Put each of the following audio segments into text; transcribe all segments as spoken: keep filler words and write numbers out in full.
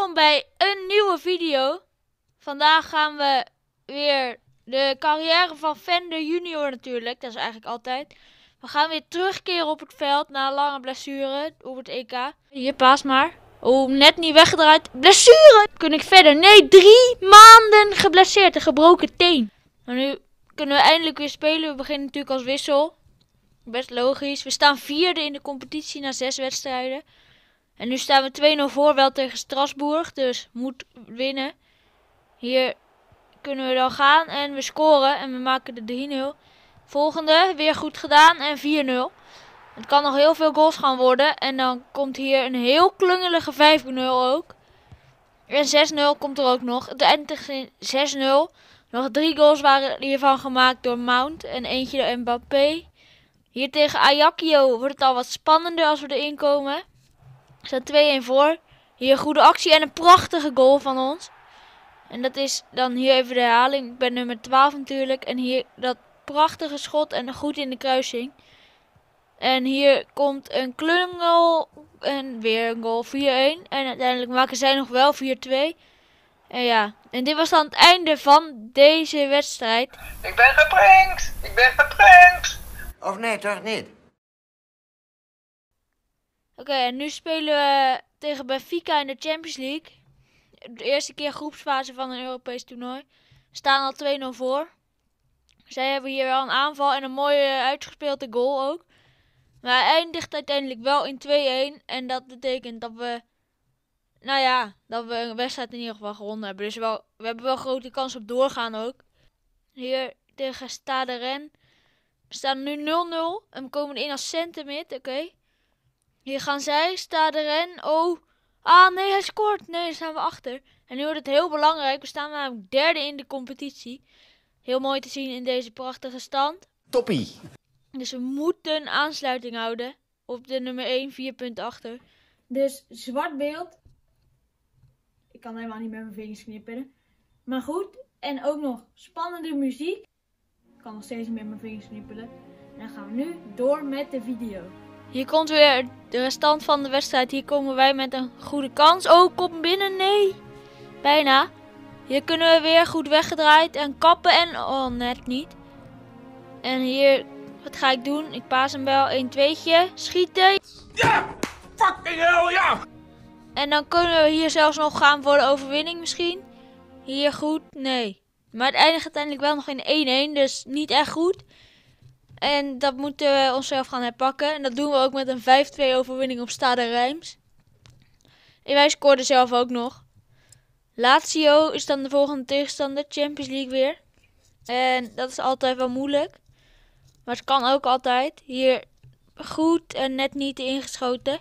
welkom bij een nieuwe video. Vandaag gaan we weer de carrière van Vender junior natuurlijk, dat is eigenlijk altijd. We gaan weer terugkeren op het veld na een lange blessure op het E K. Hier, paas maar. Oh, net niet weggedraaid. Blessure! Kun ik verder? Nee, drie maanden geblesseerd, een gebroken teen. Maar nu kunnen we eindelijk weer spelen. We beginnen natuurlijk als wissel. Best logisch. We staan vierde in de competitie na zes wedstrijden. En nu staan we twee nul voor, wel tegen Strasbourg. Dus moet winnen. Hier kunnen we dan gaan en we scoren. En we maken de drie nul. Volgende, weer goed gedaan en vier nul. Het kan nog heel veel goals gaan worden. En dan komt hier een heel klungelige vijf nul ook. En zes nul komt er ook nog. Het eindigt in zes nul. Nog drie goals waren hiervan gemaakt door Mount. En eentje door Mbappé. Hier tegen Ajaccio wordt het al wat spannender als we erin komen. Er staat twee een voor. Hier een goede actie en een prachtige goal van ons. En dat is dan hier even de herhaling. Ik ben nummer twaalf natuurlijk. En hier dat prachtige schot en goed in de kruising. En hier komt een klungel en weer een goal, vier een. En uiteindelijk maken zij nog wel vier twee. En ja, en dit was dan het einde van deze wedstrijd. Ik ben geprankt! Ik ben geprankt! Of nee, toch niet? Oké, okay, en nu spelen we tegen Benfica in de Champions League. De eerste keer groepsfase van een Europees toernooi. We staan al twee nul voor. Zij hebben hier wel een aanval en een mooie uitgespeelde goal ook. Maar hij eindigt uiteindelijk wel in twee een. En dat betekent dat we, nou ja, dat we een wedstrijd in ieder geval gewonnen hebben. Dus wel, we hebben wel grote kans op doorgaan ook. Hier tegen Stade Rennes. We staan nu nul nul. En we komen in als centermid, oké. Okay. Hier gaan zij, Stade Rennes. Oh, ah nee, hij scoort. Nee, daar staan we achter. En nu wordt het heel belangrijk. We staan namelijk derde in de competitie. Heel mooi te zien in deze prachtige stand. Toppie! Dus we moeten aansluiting houden op de nummer één, vier punten achter. Dus zwart beeld. Ik kan helemaal niet met mijn vingers knipperen. Maar goed, en ook nog spannende muziek. Ik kan nog steeds niet met mijn vingers knipperen. En dan gaan we nu door met de video. Hier komt weer de restant van de wedstrijd. Hier komen wij met een goede kans. Oh, kom binnen. Nee. Bijna. Hier kunnen we weer goed weggedraaid en kappen en... Oh, net niet. En hier... Wat ga ik doen? Ik paas hem wel. een tweetje. Schieten. Ja! Fucking hell, ja! En dan kunnen we hier zelfs nog gaan voor de overwinning misschien. Hier goed. Nee. Maar het eindigt uiteindelijk wel nog in één een. Dus niet echt goed. En dat moeten we onszelf gaan herpakken. En dat doen we ook met een vijf twee overwinning op Stade Reims. En wij scoorden zelf ook nog. Lazio is dan de volgende tegenstander. Champions League weer. En dat is altijd wel moeilijk. Maar het kan ook altijd. Hier goed en net niet ingeschoten.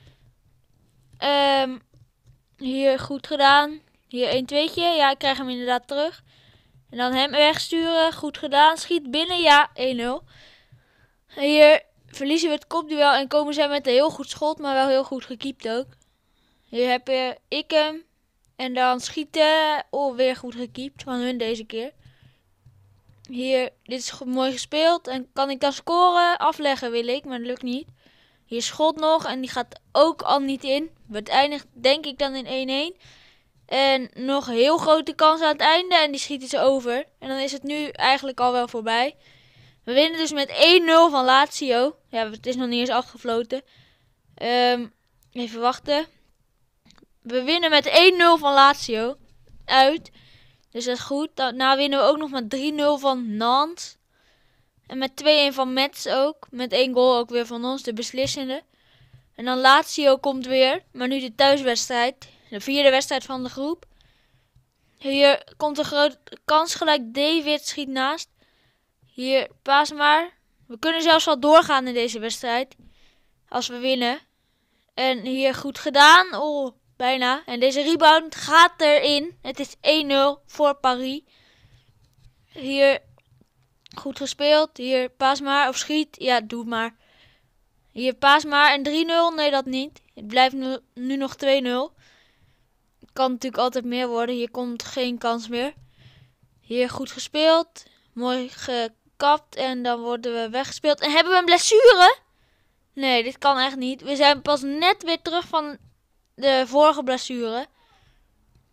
Um, hier goed gedaan. Hier een tweetje. Ja, ik krijg hem inderdaad terug. En dan hem wegsturen. Goed gedaan. Schiet binnen. Ja, een nul. Hier verliezen we het kopduel en komen zij met een heel goed schot. Maar wel heel goed gekiept ook. Hier heb je ik hem. En dan schieten. Oh, weer goed gekiept van hun deze keer. Hier, dit is mooi gespeeld. En kan ik dan scoren? Afleggen wil ik, maar dat lukt niet. Hier schot nog en die gaat ook al niet in. Het eindigt denk ik dan in één een. En nog een heel grote kans aan het einde en die schieten ze over. En dan is het nu eigenlijk al wel voorbij. We winnen dus met één nul van Lazio. Ja, het is nog niet eens afgefloten. Um, even wachten. We winnen met één nul van Lazio. Uit. Dus dat is goed. Daarna winnen we ook nog met drie nul van Nantes. En met twee een van Metz ook. Met één goal ook weer van ons, de beslissende. En dan Lazio komt weer. Maar nu de thuiswedstrijd. De vierde wedstrijd van de groep. Hier komt een grote kans gelijk. David schiet naast. Hier, paas maar. We kunnen zelfs wel doorgaan in deze wedstrijd. Als we winnen. En hier goed gedaan. Oh, bijna. En deze rebound gaat erin. Het is één nul voor Paris. Hier goed gespeeld. Hier paas maar of schiet. Ja, doe maar. Hier paas maar en drie nul. Nee, dat niet. Het blijft nu, nu nog twee nul. Het kan natuurlijk altijd meer worden. Hier komt geen kans meer. Hier goed gespeeld. Mooi gekapt. En dan worden we weggespeeld. En hebben we een blessure? Nee, dit kan echt niet. We zijn pas net weer terug van de vorige blessure.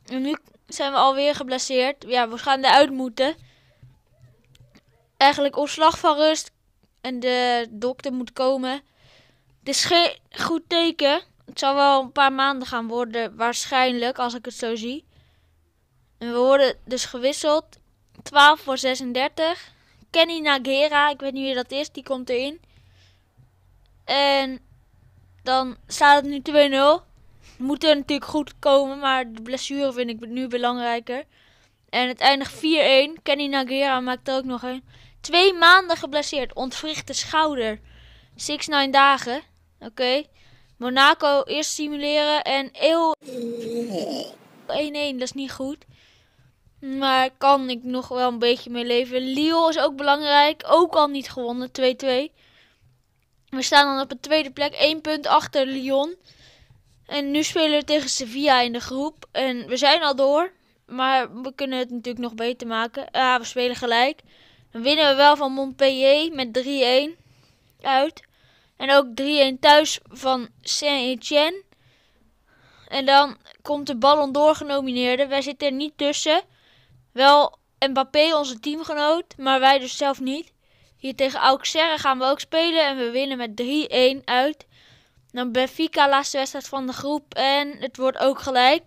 En nu zijn we alweer geblesseerd. Ja, we gaan eruit moeten. Eigenlijk op slag van rust. En de dokter moet komen. Het is geen goed teken. Het zal wel een paar maanden gaan worden. Waarschijnlijk, als ik het zo zie. En we worden dus gewisseld. twaalf voor zesendertig. Kenny Nagera, ik weet niet wie dat is. Die komt erin. En dan staat het nu twee nul. Moet er natuurlijk goed komen. Maar de blessure vind ik nu belangrijker. En het eindigt vier-een. Kenny Nagera maakt er ook nog een. Twee maanden geblesseerd. Ontwrichte schouder. zes negen dagen. Oké. Okay. Monaco eerst simuleren. En heel één-één. Dat is niet goed. Maar kan ik nog wel een beetje mee leven. Lille is ook belangrijk. Ook al niet gewonnen. twee-twee. We staan dan op de tweede plek. één punt achter Lyon. En nu spelen we tegen Sevilla in de groep. En we zijn al door. Maar we kunnen het natuurlijk nog beter maken. Ja, we spelen gelijk. Dan winnen we wel van Montpellier met drie-een uit. En ook drie-een thuis van Saint-Étienne. En dan komt de Ballon d'Or genomineerde. Wij zitten er niet tussen. Wel Mbappé, onze teamgenoot. Maar wij dus zelf niet. Hier tegen Auxerre gaan we ook spelen. En we winnen met drie-een uit. Dan Benfica, laatste wedstrijd van de groep. En het wordt ook gelijk.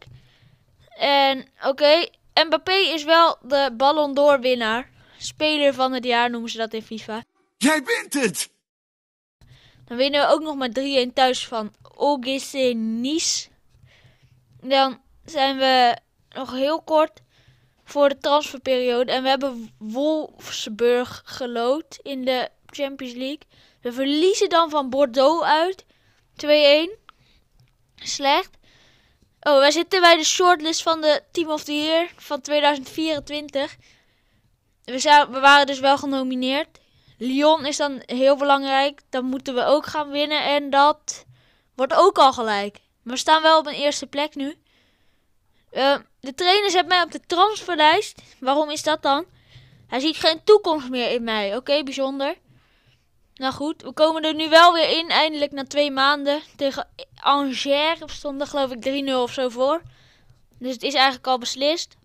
En oké, okay, Mbappé is wel de Ballon d'Or winnaar. Speler van het jaar noemen ze dat in FIFA. Jij bent het! Dan winnen we ook nog met drie-een thuis van O G C Nice. Dan zijn we nog heel kort voor de transferperiode. En we hebben Wolfsburg gelood in de Champions League. We verliezen dan van Bordeaux uit. twee-een. Slecht. Oh, wij zitten bij de shortlist van de Team of the Year van tweeduizend vierentwintig. We, zijn, we waren dus wel genomineerd. Lyon is dan heel belangrijk. Dan moeten we ook gaan winnen. En dat wordt ook al gelijk. Maar we staan wel op een eerste plek nu. Uh, de trainer zet mij op de transferlijst. Waarom is dat dan? Hij ziet geen toekomst meer in mij. Oké, okay, bijzonder. Nou goed, we komen er nu wel weer in. Eindelijk na twee maanden. Tegen Angers stond er geloof ik drie nul of zo voor. Dus het is eigenlijk al beslist.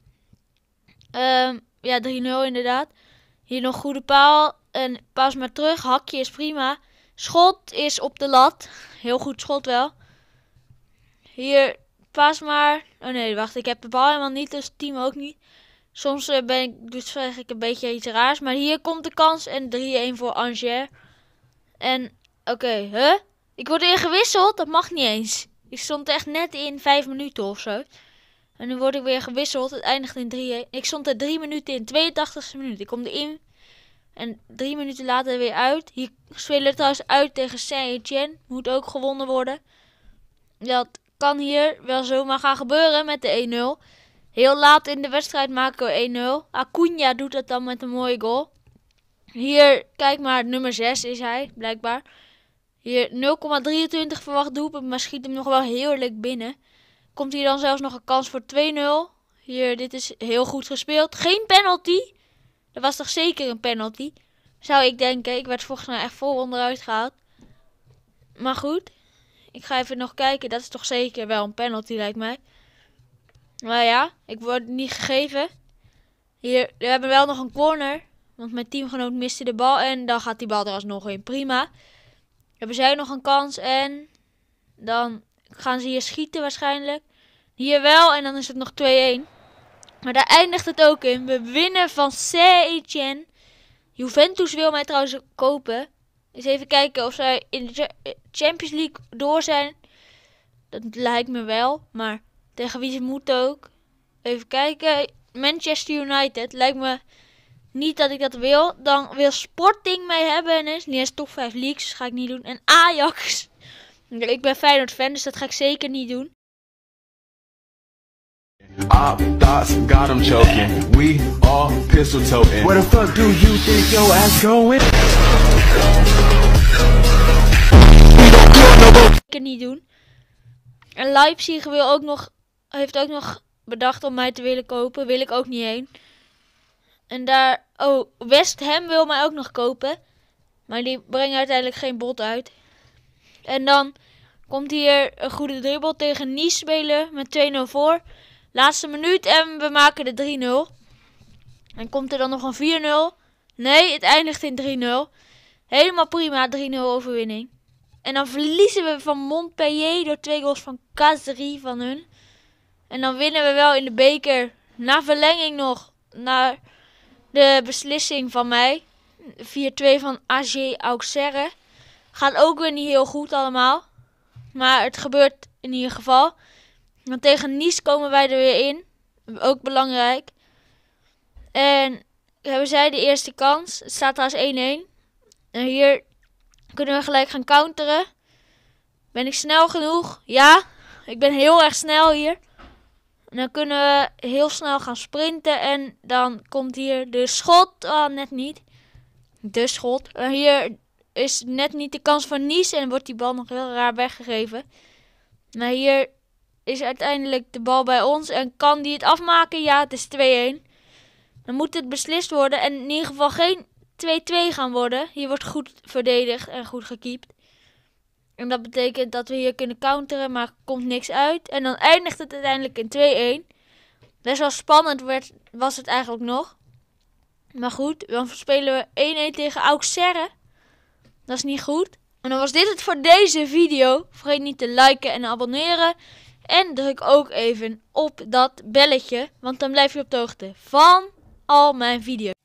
Uh, ja, drie nul inderdaad. Hier nog goede paal. En pas maar terug. Hakje is prima. Schot is op de lat. Heel goed schot wel. Hier, pas maar. Oh nee, wacht. Ik heb de bal helemaal niet. Dus het team ook niet. Soms uh, ben ik, dus zeg ik een beetje iets raars. Maar hier komt de kans. En drie-een voor Angers. En, oké, okay, huh? Ik word weer gewisseld. Dat mag niet eens. Ik stond echt net in vijf minuten of zo. En nu word ik weer gewisseld. Het eindigt in drie-een. Ik stond er drie minuten in. tweeëntachtigste minuut. Ik kom erin. En drie minuten later weer uit. Hier spelen we trouwens uit tegen Saint-Étienne. Moet ook gewonnen worden. Dat kan hier wel zomaar gaan gebeuren met de een nul. Heel laat in de wedstrijd maken we een nul. Acuna doet dat dan met een mooie goal. Hier, kijk maar, nummer zes is hij, blijkbaar. Hier nul komma drieëntwintig verwacht doelpunt, maar schiet hem nog wel heerlijk binnen. Komt hier dan zelfs nog een kans voor twee nul. Hier, dit is heel goed gespeeld. Geen penalty. Dat was toch zeker een penalty? Zou ik denken. Ik werd volgens mij echt vol onderuit gehaald. Maar goed. Ik ga even nog kijken. Dat is toch zeker wel een penalty, lijkt mij. Maar ja, ik word niet gegeven. Hier, we hebben wel nog een corner. Want mijn teamgenoot miste de bal. En dan gaat die bal er alsnog in. Prima. Hebben zij nog een kans. En dan gaan ze hier schieten waarschijnlijk. Hier wel. En dan is het nog twee-een. Maar daar eindigt het ook in. We winnen van Saint-Étienne. Juventus wil mij trouwens kopen. Eens even kijken of zij in de Champions League door zijn. Dat lijkt me wel. Maar tegen wie ze moeten ook. Even kijken. Manchester United. Lijkt me niet dat ik dat wil. Dan wil Sporting mij hebben. En is niet eens top vijf leagues. Dat ga ik niet doen. En Ajax. Ik ben Feyenoord fan. Dus dat ga ik zeker niet doen. Op thoughts got him choking. We all pistol toting. Where the fuck do you think your ass going? Zeker niet doen. En Leipzig wil ook nog, heeft ook nog bedacht om mij te willen kopen. Wil ik ook niet heen. En daar, oh, West Ham wil mij ook nog kopen. Maar die brengen uiteindelijk geen bod uit. En dan komt hier een goede dribbel tegen Nice spelen met twee nul voor. Laatste minuut en we maken de drie nul. En komt er dan nog een vier nul? Nee, het eindigt in drie nul. Helemaal prima, drie nul overwinning. En dan verliezen we van Montpellier door twee goals van Kazri van hun. En dan winnen we wel in de beker. Na verlenging nog. Naar de beslissing van mij. vier twee van A G Auxerre. Gaat ook weer niet heel goed allemaal. Maar het gebeurt in ieder geval. Want tegen Nice komen wij er weer in. Ook belangrijk. En hebben zij de eerste kans. Het staat trouwens één één. En hier kunnen we gelijk gaan counteren. Ben ik snel genoeg? Ja, ik ben heel erg snel hier. En dan kunnen we heel snel gaan sprinten. En dan komt hier de schot. Oh, net niet. De schot. En hier is net niet de kans van Nice. En wordt die bal nog heel raar weggegeven. Maar hier is uiteindelijk de bal bij ons. En kan die het afmaken? Ja, het is twee één. Dan moet het beslist worden. En in ieder geval geen twee twee gaan worden. Hier wordt goed verdedigd en goed gekiept. En dat betekent dat we hier kunnen counteren, maar er komt niks uit. En dan eindigt het uiteindelijk in twee één. Best wel spannend werd, was het eigenlijk nog. Maar goed, dan spelen we één één tegen Auxerre. Dat is niet goed. En dan was dit het voor deze video. Vergeet niet te liken en abonneren. En druk ook even op dat belletje, want dan blijf je op de hoogte van al mijn video's.